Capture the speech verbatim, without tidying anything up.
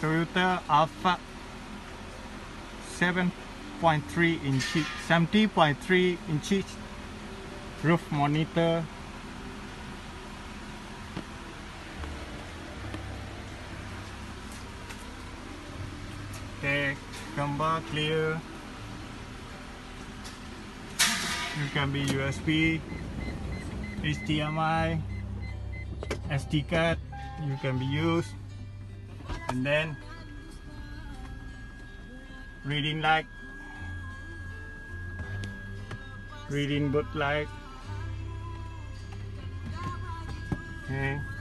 Toyota Alpha seven point three inches, seventy point three inches roof monitor. Okay, gambar clear. You can be U S B, H D M I, S D card. You can be used, and then reading light, reading boot light. Okay.